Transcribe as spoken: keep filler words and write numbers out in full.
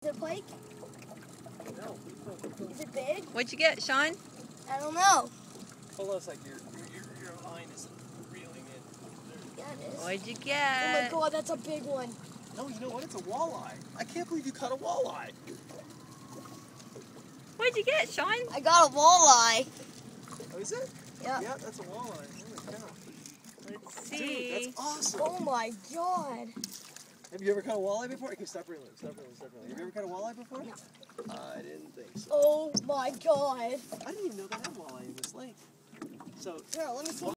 Is it pike? No. Is it big? What'd you get, Sean? I don't know. Hold on a sec. Your, your, your line is reeling in. Yeah, it is. What'd you Oh get? my god, that's a big one. No, you know what? It's a walleye. I can't believe you caught a walleye. What'd you get, Sean? I got a walleye. Oh, is it? Yeah. Yeah, that's a walleye. Holy cow. Let's Dude, see. that's awesome. Oh my god. Have you ever caught a walleye before? Okay, stop reeling. Stop reeling. Stop reeling. Have you ever caught a walleye before? I didn't think so. Oh my god. I didn't even know they had walleye in this lake. So, Here, let me see.